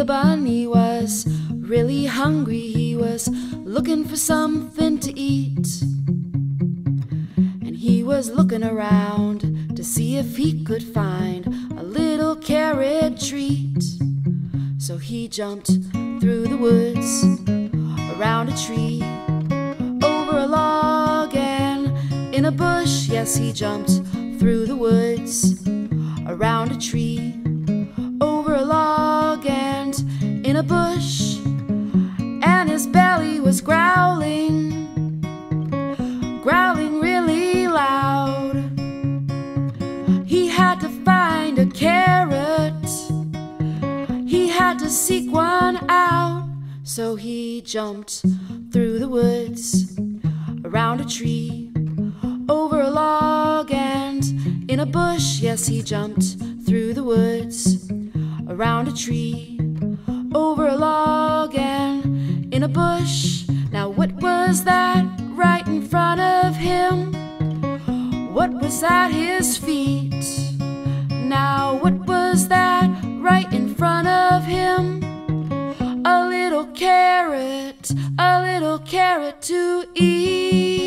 bunny was really hungry. He was looking for something to eat, and he was looking around to see if he could find a little carrot treat. So he jumped through the woods, around a tree, over a log and in a bush. Yes, he jumped through the woods, around a tree, over a log and in a bush. And his belly was growling, growling really loud. He had to find a carrot, he had to seek one out. So he jumped through the woods, around a tree, over a log and in a bush. Yes, he jumped through the woods, around a tree, over a log and in a bush. Now what was that right in front of him? What was at his feet? Now what was that right in front of him? A little carrot to eat.